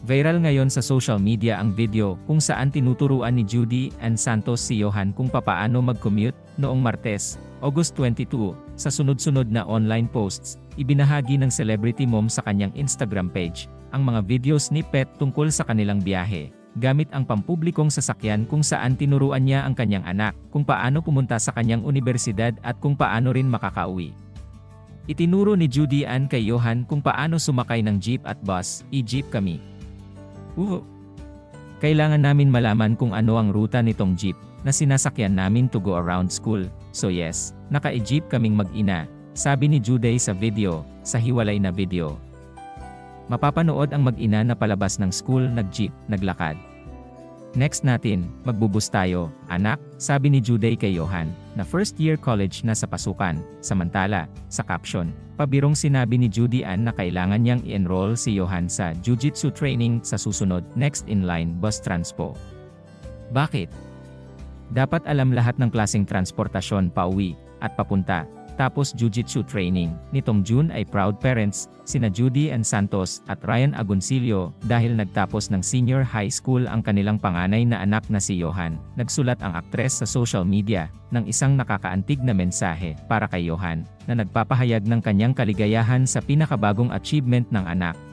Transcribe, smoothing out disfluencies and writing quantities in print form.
Viral ngayon sa social media ang video kung saan tinuturuan ni Judy Ann Santos si Johan kung papaano mag-commute noong Martes, August 22. Sa sunod-sunod na online posts, ibinahagi ng celebrity mom sa kanyang Instagram page ang mga video snippet tungkol sa kanilang biyahe, gamit ang pampublikong sasakyan kung saan tinuruan niya ang kanyang anak kung paano pumunta sa kanyang universidad at kung paano rin makakauwi. Itinuro ni Judy Ann kay Johan kung paano sumakay ng jeep at bus. I-jeep kami. Kailangan namin malaman kung ano ang ruta nitong jeep na sinasakyan namin to go around school. So yes, naka-jeep kaming mag-ina, sabi ni Judy sa video, sa hiwalay na video. Mapapanood ang mag-ina na palabas ng school nag-jeep, naglakad. Next natin, magbubus tayo, anak, sabi ni Judy kay Johan, na first year college na sa pasukan. Samantala, sa caption, pabirong sinabi ni Judy Ann na kailangan niyang i-enroll si Johan sa jiu-jitsu training sa susunod next in line bus transpo. Bakit? Dapat alam lahat ng klaseng transportasyon pauwi at papunta, tapos jiu-jitsu training. Nitong June ay proud parents, sina Judy Ann Santos at Ryan Agoncillo, dahil nagtapos ng senior high school ang kanilang panganay na anak na si Johan. Nagsulat ang aktres sa social media ng isang nakakaantig na mensahe para kay Johan, na nagpapahayag ng kanyang kaligayahan sa pinakabagong achievement ng anak.